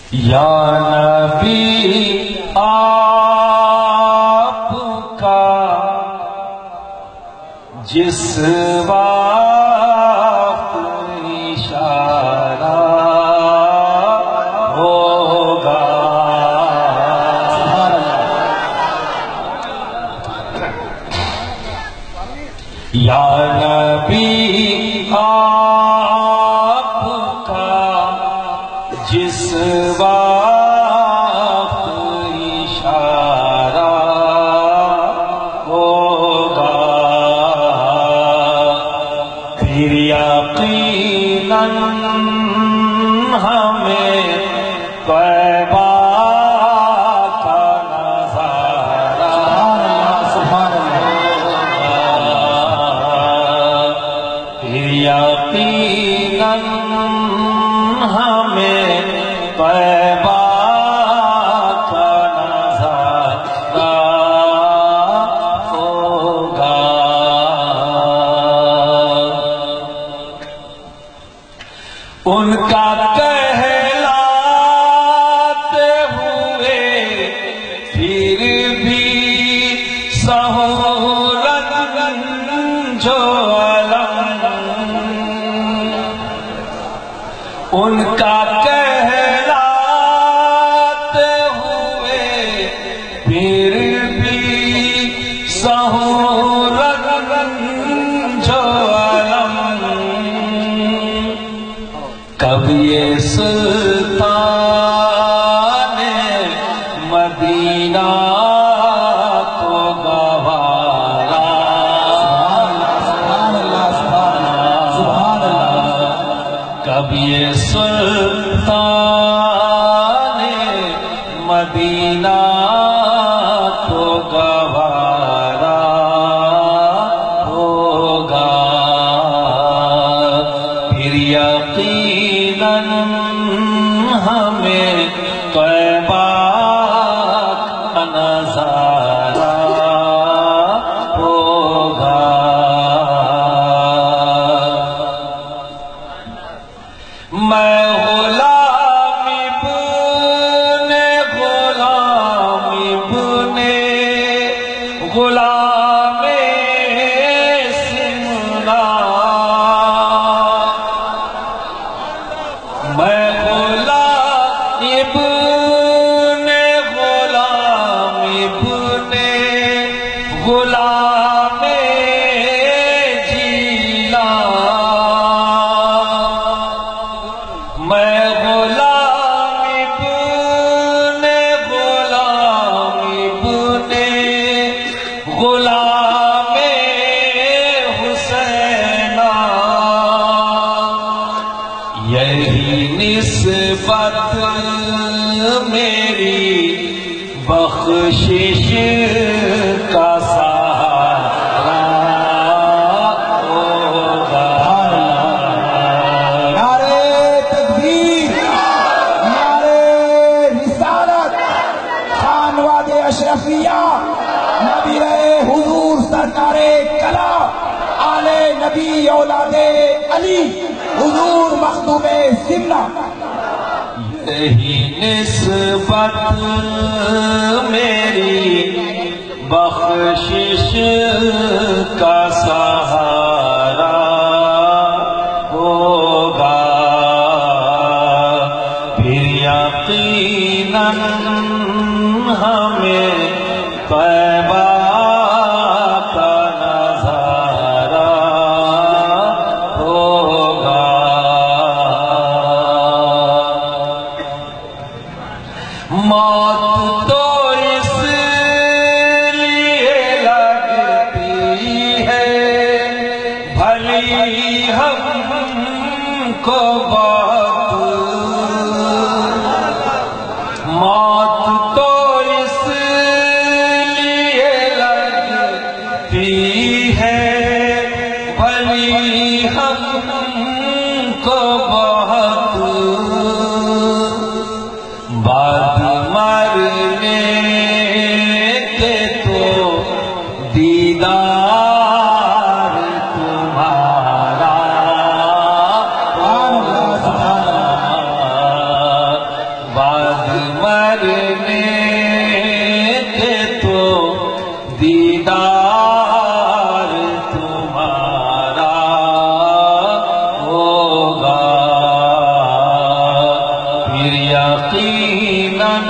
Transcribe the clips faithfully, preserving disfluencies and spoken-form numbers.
یا نبی آپ کا جس وقت اشارہ ہوگا، یا نبی آپ کا جس وقت اشارہ ہوگا، پھر یقیناً ہمیں طیبہ کا نظارہ ہوگا، پھر یقیناً ہمیں طیبہ کا نظارہ ہوگا۔ ان کا کہلاتے ہوئے پھر بھی سہولت جو علم، ان کا کہلاتے ہوئے پھر بھی سہولت جو علم، کب یہ سلطان مدینہ کو گوارا، کب یہ سلطان مدینہ کو گوارا ہوگا، پھر یقیناً ہمیں طیبہ کا نظارہ ہوگا۔ میں غلام ابن غلام ابن غلام سمنا، میں غلام ابن غلام ابن غلام جیلان، میں غلام ابن غلام ابن غلام حسینہ، یہی نسبت میری بخشش کا سہارا ہوگا۔ نعرے تکبیر، نعرے رسالت، خانواد اشرفیہ، نبی حضور سرکار کلا، آل نبی اولاد علی، حضور مخدوم سمنا، یہی نسبت میری بخشش کا سہارا ہوگا، پھر یقیناً ہمیں طیبہ کا نظارہ ہوگا۔ موت تو اس لیے لگتی ہے بھلی ہم کو بہت، موت تو اس لیے لگتی ہے بھلی ہم کو بہت، بعد مرنے کے تو دیدار تمہارا مرنے کے تو دیدار تمہارا ہوگا، پھر یقیناً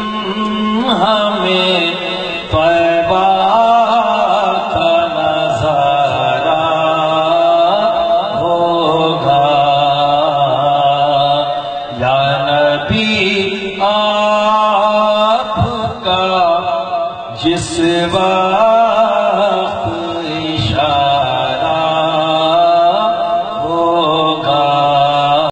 ہمیں طیبہ کا نظارہ ہوگا۔ یا نبی آپ کا جس وقت